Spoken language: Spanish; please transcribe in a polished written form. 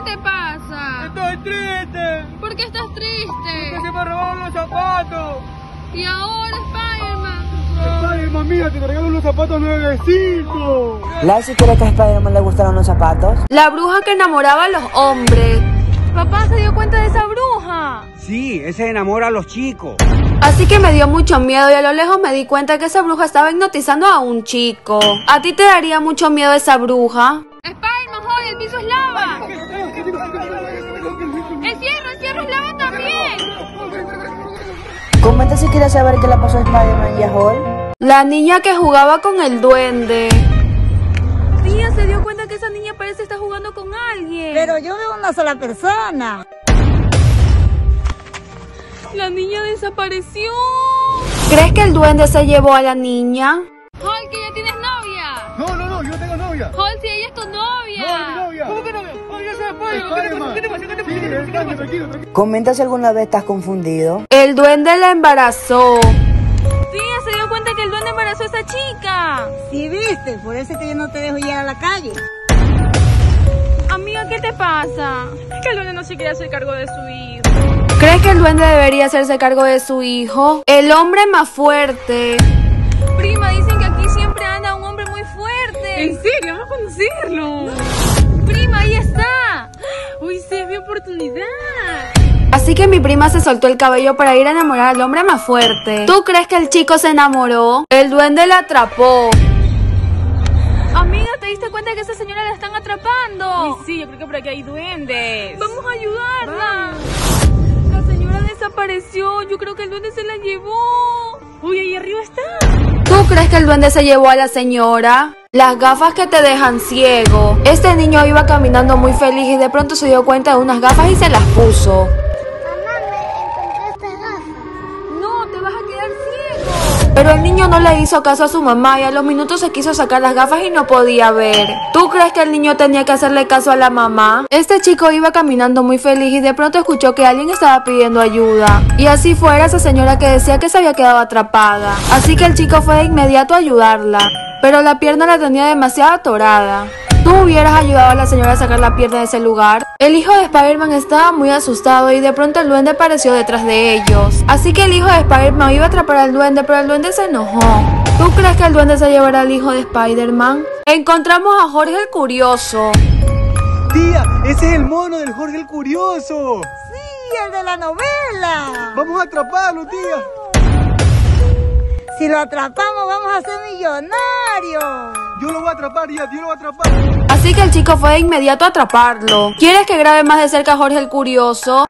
te pasa? Estoy triste. ¿Por qué estás triste? Porque se me robaron los zapatos. ¿Y ahora, Spider-Man? Spider-Man, mira, te regalo unos zapatos nuevecitos. ¿Lassie cree que a Spider-Man le gustaron los zapatos? La bruja que enamoraba a los hombres. Papá se dio cuenta de esa bruja. Sí, ese enamora a los chicos. Así que me dio mucho miedo y a lo lejos me di cuenta que esa bruja estaba hipnotizando a un chico. ¿A ti te daría mucho miedo esa bruja? Spider-Man, joder, el piso es lava. El cielo es lava también. Comenta si quieres saber qué le pasó a Spider-Man y a Hulk. La niña que jugaba con el duende. Tía, se dio cuenta que esa niña parece estar jugando con alguien. Pero yo veo una sola persona. La niña desapareció. ¿Crees que el duende se llevó a la niña? Hulk, que ya tienes novia. No, yo tengo novia. Hulk, si ella es tu novia. No, mi novia. ¿Cómo que novia? Oye, ese es Spider-Man. Tranquilo. Comenta si alguna vez estás confundido. El duende la embarazó. Tía, se dio cuenta que el duende embarazó a esa chica. Sí, viste, por eso es que yo no te dejo ir a la calle. Amiga, ¿qué te pasa? Es que el duende no se quiere hacer cargo de su hijo. ¿Crees que el duende debería hacerse cargo de su hijo? El hombre más fuerte. Prima, dicen que aquí siempre anda un hombre muy fuerte. ¿En serio? Vamos a conocerlo. Prima, ahí está. Uy, se ve oportunidad. Así que mi prima se soltó el cabello para ir a enamorar al hombre más fuerte. ¿Tú crees que el chico se enamoró? El duende la atrapó. Amiga, ¿te diste cuenta que esa señora la están atrapando? Uy, sí, yo creo que por aquí hay duendes. Vamos a ayudarla. La señora desapareció. Yo creo que el duende se la llevó. Uy, ahí arriba está. ¿Tú crees que el duende se llevó a la señora? Las gafas que te dejan ciego. Este niño iba caminando muy feliz y de pronto se dio cuenta de unas gafas y se las puso. Mamá, me encontré estas gafas. No, te vas a quedar ciego. Pero el niño no le hizo caso a su mamá y a los minutos se quiso sacar las gafas y no podía ver. ¿Tú crees que el niño tenía que hacerle caso a la mamá? Este chico iba caminando muy feliz y de pronto escuchó que alguien estaba pidiendo ayuda. Y así fuera esa señora que decía que se había quedado atrapada. Así que el chico fue de inmediato a ayudarla. Pero la pierna la tenía demasiado atorada. ¿Tú hubieras ayudado a la señora a sacar la pierna de ese lugar? El hijo de Spider-Man estaba muy asustado y de pronto el duende apareció detrás de ellos. Así que el hijo de Spider-Man iba a atrapar al duende, pero el duende se enojó. ¿Tú crees que el duende se llevará al hijo de Spider-Man? Encontramos a Jorge el Curioso. Tía, ese es el mono del Jorge el Curioso. Sí, el de la novela. Vamos a atraparlo, tía. Si lo atrapamos, vamos a ser millonarios. Yo lo voy a atrapar, tía, yo lo voy a atrapar. Así que el chico fue de inmediato a atraparlo. ¿Quieres que grabe más de cerca a Jorge el Curioso?